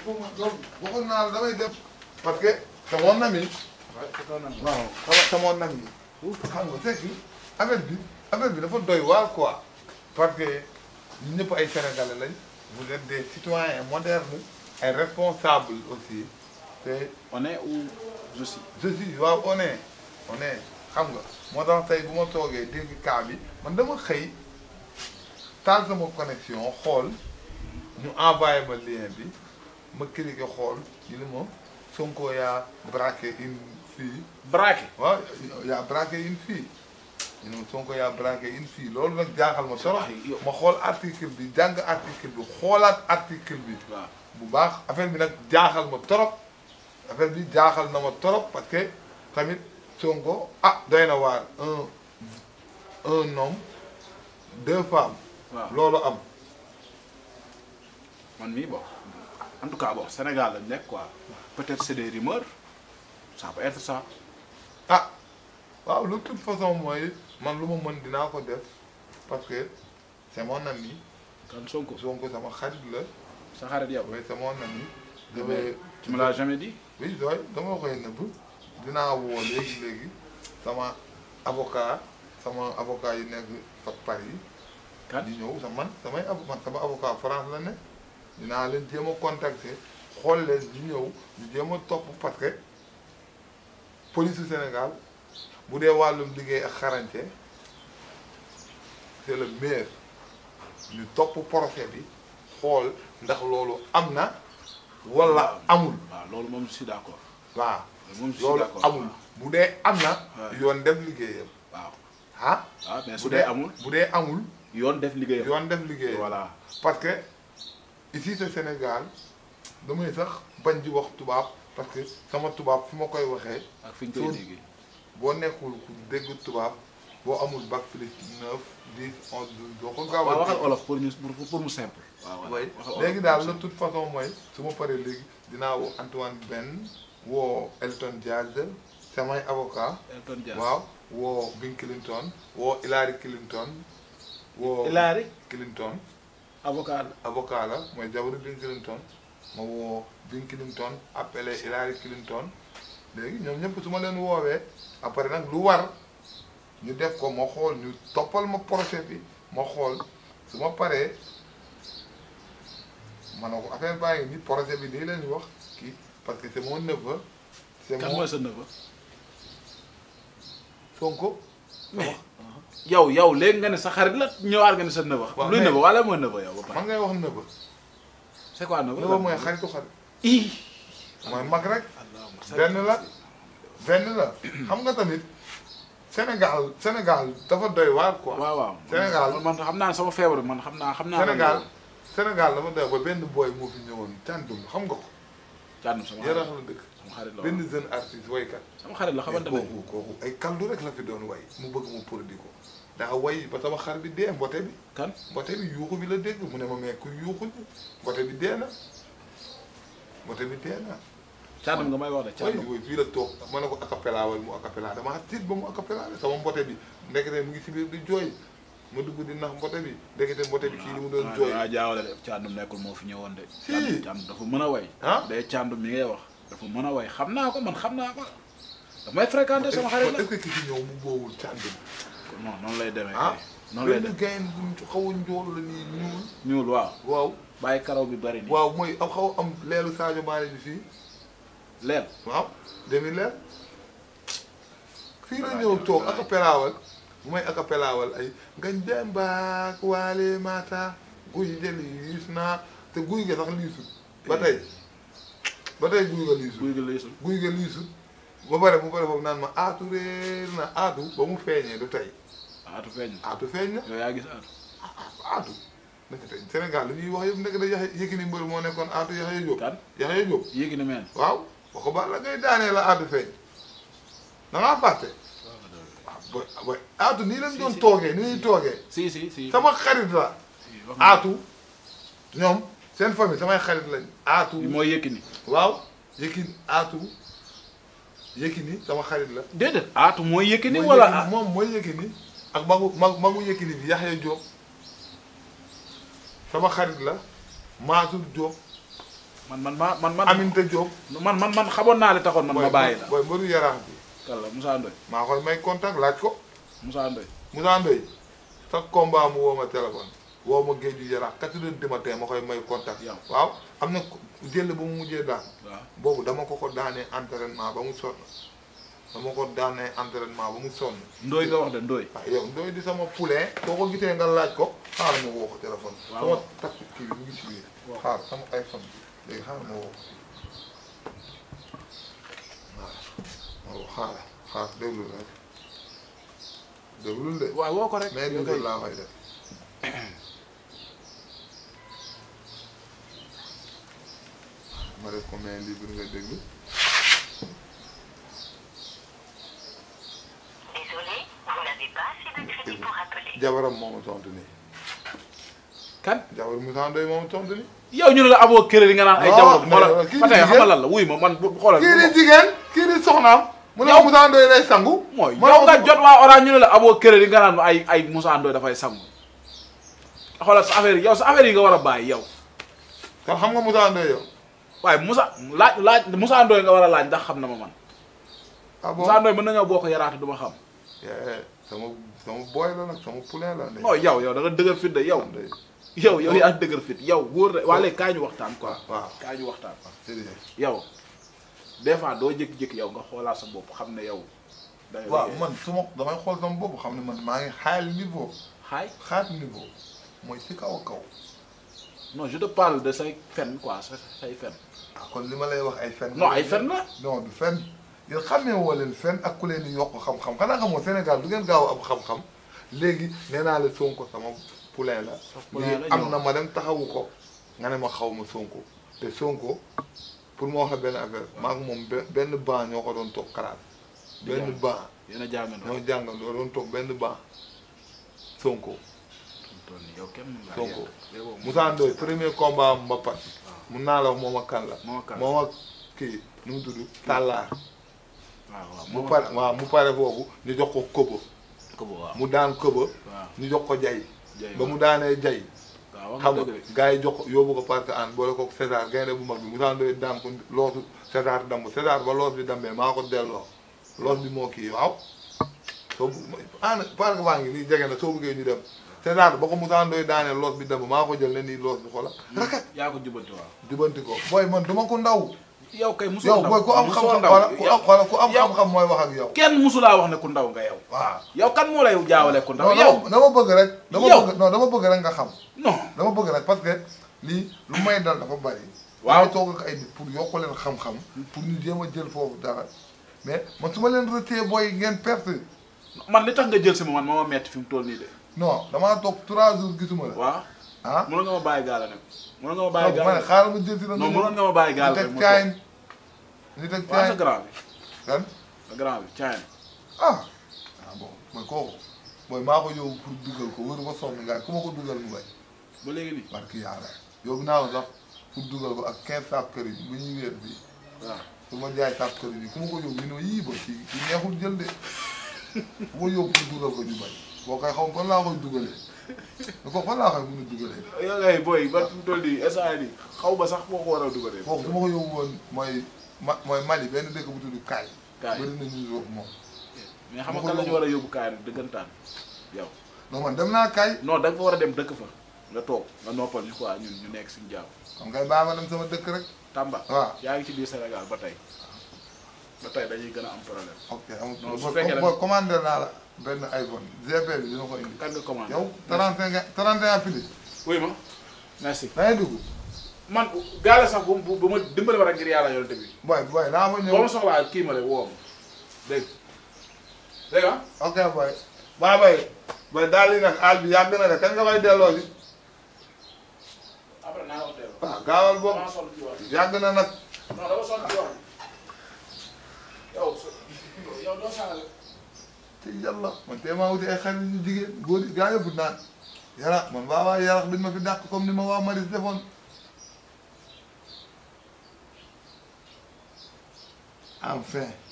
loolu waxoon naa la damay def parce que c'est mon ami. waaw c'est mon ami. xam nga c'est que affaire bi dafa doy waar quoi. parce que ñun ñëpp ay sénégalais lañ. vous êtes des citoyens modernes. ay responsables aussi. te on est où je suis. je suis waaw on est xam nga moo tax tey bu ma toogee dégg cas bi man dama xëy taal sama connexion xool ñu envoyé ma lien bi ma cliqué xool ñu ne ma Sonko yaa braqué une fille. braqué. waaw yaa braqué une fille ñu ne ma Sonko yaa braqué une fille loolu nag jaaxal ma trop ma xool article bi jàng article bi xoolaat article bi. waaw bu baax affaire bi nag jaaxal ma trop affaire bi jaaxal na ma trop parce que tamit Sonko doy na waar un homme 2 femmes. waaw loolu am. man mii bon en tout cas bon Sénégal lañ nekk quoi peut-être c'est des rumeurs ça peut être ça. waaw de toute façon mooy man lu ma mën dinaa ko def parce que c'est mon ami. kan Sonko sama xarit la. sa xarit yow. oui c'est mon ami. tu me l'as jamais dit. oui doy dama koy nëbb dinaa woo léegi sama avocat yi nekk fa Paris. kan di ñëw sama avocat France la ne dinaa leen jéem a contacter xool leen di ñëw ñu jéem a topp parce que police du Sénégal bu dee wàllum liggéey ak xarañte c'est le meilleur ñu topp procès bi xool ndax loolu am na wala amul. waaw loolu moom je suis d'accord. waaw moom je suis loolu d'accord amul bu dee am na. yoon def liggéeyam. waaw mais su dee amul bu dee amul. yoon def liggéeyam voilà parce que ici c'est Sénégal damay sax bañ di wax tubaab parce que sama tubaab fi ma koy waxee. ak fi ñu koy déggee boo nekkul ku dégg tubaab boo amul bac plus 9 10 11 12 doo ko gaaw a. waxal olof pour mu simple. waaw léegi daal de toute façon mooy su ma paree léegi dinaa woo Antoine Ben woo Elton Diaz samay avocat. Elton Diaz waaw woo Bill Clinton woo Hillary Clinton. Hillary Clinton. avocat la mooy jabaru Bill Clinton ma woo Bill Clinton appelé Hillary Clinton léegi ñoom ñëpp su ma leen woowee après nag lu war ñu def ko ma xool ñu toppal ma projet bi ma xool su ma paree ma ne ko affaire baa ngi ni projet bi nii leen wax kii parce que c'est mon neveu. kan mooy sa neveu. Sonko. yow léegi nga ne sa xarit la ñëwaat nga ne sa neveu. waaw luy neveu wala mooy neveu yow ba pare. man ngay wax neveu. c'est quoi neveu. neveu mooy xaritu xarit. mooy mag rek. benn la xam nga tamit Sénégal dafa doy waar quoi. waaw Sénégal man xam naa sama feebar man xam naa. Sénégal dafa doy ba benn boy moo fi ñëwoon Thiandoum xam nga ko. Thiandoum sama Yarax la dëkk. sama xarit la benn jeune artiste waykat. sama xarit la xamante ne kooku ay kaldu rek la fi doon way mu bëgg mu produit ko. daa way ba sama xar bi dee mbote bi. kan mbote bi yuuxu bi la dégg mu ne ma mais ku yuuxu mbote bi dee na. Thiandoum nga may wax de Thiandoum oui fii la toog ma ne ko acapella wala mu acapella damaa tiit ba mu acapella sama mbote bi ndekete mu ngi si biir di jooy ma dugg di nax mbote bi ndekete mbote bi kii li mu doon jooy. waaw jaawale de Thiandoum nekkul moo fi ñëwoon de. si Thiandoum dafa mën a way. day Thiandoum mi ngay wax dafa mën a way xam naa ko damay fréquenter sama xarit la. est-ce que ki fi ñëw mu boowul Thiandoum. non noonu lay demee. noonu lay demee benn gain bu xaw a njool la nii ñuul waaw. bàyyi karaw bi bari nii. waaw mooy xaw am leelu Sadio Mané bi fii. leel waaw demi leel. fii la ñëw toog acapellawal bu may acapellawal ay ngañ dem baak waale mata guy jëli liis naa te guy ga sax liisut ba tey guy ga liisut ba pare foofu naan ma aatu réer na aatu ba mu feeñee du tey aatu feeñ na yow yaa gis aatu nekk tey Sénégal li ñuy wax yëpp nekk da Yékini mbër moo nekkoon aatu Yaxya Jóob Yaxya Jóob Yékini meen waaw ba ko baax la ngay daanee la aatu feeñ da ngaa fàtte waaw aatu nii lañ doon toogee ni ñuy toogee si sama xarit la aatu ñoom seen famille samay xarit lañ aatu mooy Yékini waaw Yékini sama xarit la déedéet aatu mooy Yékini wala moom mooy Yékini ak magu Yékini bi Yaxya Jóob sama xarit la Mansour Diop man Aminta Diop man xamoon naa li taxoon man ma bàyyi la booy mbëru yaraax bi kala Moussa Ndoye maa koy may contact laaj ko Moussa Ndoye sax combat mu woo ma téléphone woo ma géeju yaraax 4 heures du matin ma koy may contact waaw am na jël ba mu mujjee daan boobu dama ko daanee entraînement ba mu sonn Ndoye nga wax de Ndoye waaw yow Ndoye di sama poulain boo ko gisee nga laaj ko xaaral ma woo ko téléphone sama takk kii bi mu ngi ci biir xaar sama iPhone bi léegi xaaral ma woo ko waaw xaar déglu rek déglul de waaw woo ko rek mais dugal laa koy def ma def ko main libre nga déglu Désolé, vous n'avez pas assez de crédit pour appeler. jabaram moo ma tontu nii kan jabar Moussa Ndoye moo ma tontu nii yow ñu ne la aboo crédit nga naan ay jabar xoolal fa tey xamal lan la wuy ma man xoolal kii di jigéen kii di soxnaam mu ne Moussa Ndoye lay sangu mooy yow nga jot waa Orange ñu ne la aboo crédit nga naan ay Moussa Ndoye dafay sangu xoolal sa affaire yow sa affaire yi nga war a bàyyi yow kan xam nga Moussa Ndoye yow waaye laaj Moussa Ndoye nga war a laaj ndax xam na ma man ah bon Moussa Ndoye mën nañoo bokk yaraate du ma xam sama boy la nag sama poulain la non yow da nga dëgër fit de yow yaa dëgër fit yow wóor na waa léegi kaa ñu waxtaan quoi waaw kaa ñu waxtaan jërëjëf yow des fois doo jékki-jékki yow nga xoolaat sa bopp xam ne yow waaw man damay xool sama bopp xam ne man maa ngi xaal niveau xaat niveau mooy si kaw a kaw non je te parle de say fen quoi say fen kon li ma lay wax ay fen non ay fen la non du fen yéen xamee woo leen fen ak ku leen di yokk xam-xam xanaa xamoo Sénégal du ngeen gaaw am xam-xam léegi nee naa la Sonko sama poulain la lii am na ma dem taxawu ko nga ne ma xaw ma Sonko te Sonko pour moo wax benn affaire maa ngi moom benn banc ñoo ko doon toog classe benn banc yéen a jàngandoo ñoo jàngandoo doon toog benn banc Sonko Moussa Ndoye premier combat am mbapat mun naa la wax moom ak kan la moom ak kii nu mu tudd Tàllaar mu pare foofu ñu jox ko Kobo mu daan Kobo ñu jox ko Jay ba mu daanee Jay xam nga gars yi jox ko yóbbu ko parce que an boole ko César gaynde bu mag bi Moussa Ndoye daan ko loosu César damb César ba loos bi dambee maa ko delloo loos bi moo kii waaw soo an parce que baa ngi nii jege na soo bëggee ñu dem César ba ko Moussa Ndoye daanee loos bi damb maa ko jël ne nii loos bi xoola rakat yaa ko jubanti waaw jubanti ko booy man duma ko ndaw yow kay musul yow booy ku am xam-xam ku am xam-xam mooy wax ak yow kenn musulaa wax ne ku ndaw nga yow waaw yow kan moo lay jaawale ku ndaw yow dama bëgg rek dama bëgg rek nga xam non dama bëgg rek parce que lii lu may dal dafa bari waaw toog ak ay nit pour yokk leen xam-xam pour ñu jéem a jël foofu dara mais man su ma leen retee booy ngeen perte man li tax nga jël si ma man moo ma metti fi mu toll nii de non damaa toog 3 jours gisuma la waaw ah mënoon nga ma bàyyi gaala nag mënoon nga ma bàyyi gaala ma ne xaaral ma jël si la non mënoon nga ma bàyyi gaala rek nit ak waaw sa grand bi kan sa grand bi caay ah bon mooy kooku mooy maa ko yóbbu pour dugal ko wër ba sonn ngaay ku ma ko dugal mu bay ba léegi nii barki yàlla yóbbu naa ko sax pour dugal ko ak 15 sacs kër yi bu ñuy wéer bi waaw su ma jaay sacs kër yi ku ma ko yóbbu ñu ne yii ba ci neexul jël de bu ma yóbbu pour dugal ko ñu bay boo koy xaw fan laa koy dugalee da ko fan laa koy mën a dugalee yow ngay booy ba mu toll nii instant nii xaw ba sax boo ko war a dugalee foofu su ma ko yóbbu woon mooy Mali benn dëkk bu tudd Kaay bëri na ñu roog moom mais xam nga kan la ñu war a yóbbu Kaay nag dëggantaan yow non man dem naa Kaay non da nga fa war a dem dëkk fa nga toog nga noppal ñu quoi ñun ñu nekk suñu jàmm xam ngay baa ma dem sama dëkk rek Tamba waaw yaa ngi ci biir Sénégal ba tey dañuy gën a am problème ok non su fekkee amul commandé naa la benn iPhone GP bi dina ko indi kan nga commandé yow 31 pilis oui ma merci da ngay dugg man gaale sax bu ma dimbali ma rek ngir yàlla yonent bi boy naa fa ñëw boo ma soxlaa kii ma rek woo ma dégg nga ok boy daal li nag aal bi yàgg na de kañ nga koy delloo si après naa la ko delloo waaw gaawal boobu yàgg na nag non dama sonn ci yoon yow doo saaga te yàlla man tey maa wuti ay xarit ñu jigéen góor yi gaa yëpp naan yara man waa yarax duñ ma fi dàq comme ni ma waa Maris defoon enfin